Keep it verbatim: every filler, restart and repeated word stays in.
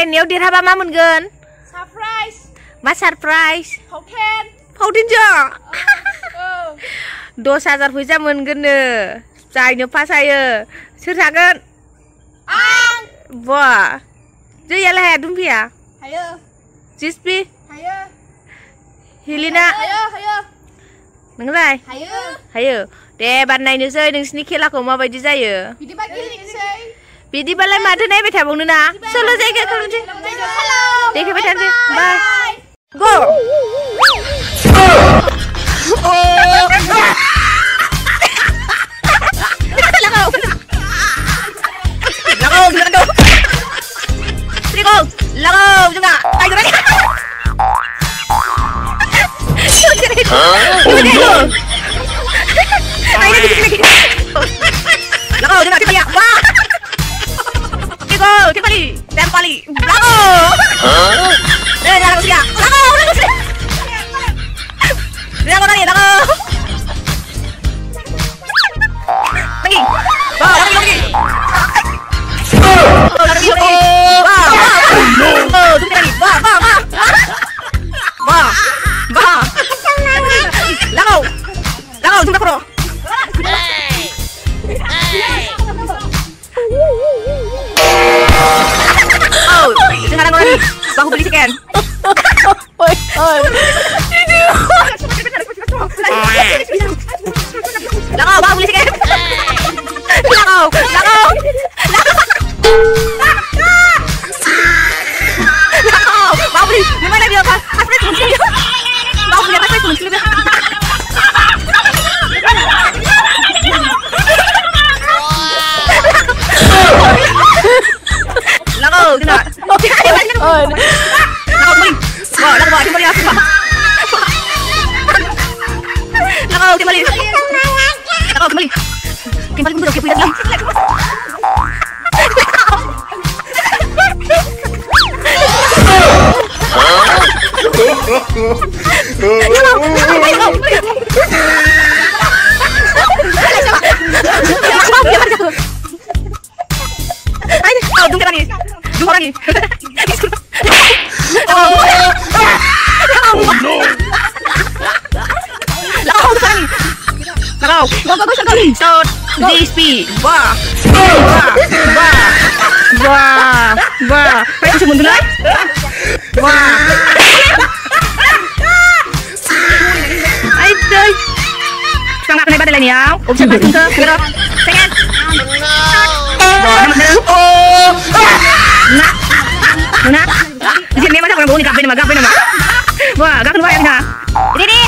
गेलेनायाव देरहाबा मा मोनगोन? Surprise. मा सरप्राइज? Fauten. फावटेन जो दस हाजार फैसा मोनगोननो जायनो पास जायो। सोर थागोन? Ang. Wah, jadi lah ya Dumpia. Hayo. Cispi. Hayo. Hilina. Hayo, hayo. Nengrai. Hayo. Hayo. Deh, barnai nusai nungsini kelaku mau baju saya. Bidi bagi nih sih. Bidi balai madu naik betah bangun na. Solo jaga kalau je. Hello. Deh betah je. Bye. Go. Lagaw juga. Ayo lagi. Ayo lagi. Lagaw juga kita ya. Wah. Tiga, tiga kali. Dan kali. Lagaw. Eh, lagaw dia. Lagaw, lagaw sih. Lagaw lagi, lagaw. Lagi. Wah, lagi lagi. Oh, lagi lagi. Oh, tunggu lagi. Wah, wah, wah. Wah. Wah. Lagaw. Lagaw, tunggu kro. Oh, sekarang lagi. Bahu beli sekian. Oi, oi. Lagaw, bahu beli sekian. Lagaw, lagaw. Mau beli, gimana dia apa? Asli kunci. Mau beli apa kunci dia? Lagu, tidak. Oh, lagu beli. Wah, lagu beli beli apa? Lagu kembali. Lagu kembali. Kembali untuk kita lagi. Ayo, tunggu lagi, tunggu lagi. Lagaw, lagaw sekali. Shot, Cispi. Wah, wah, wah, wah, wah. Kayak bisa mundur lagi. Wah. Aduh. Sangat hebat lain ya. Opsi ke kira. Pengen. Wah, namanya. Oh. Nah. Nah. Di sini masa orang bau ni gape nama gape nama. Wah, gape nama ya ni. Ini ni.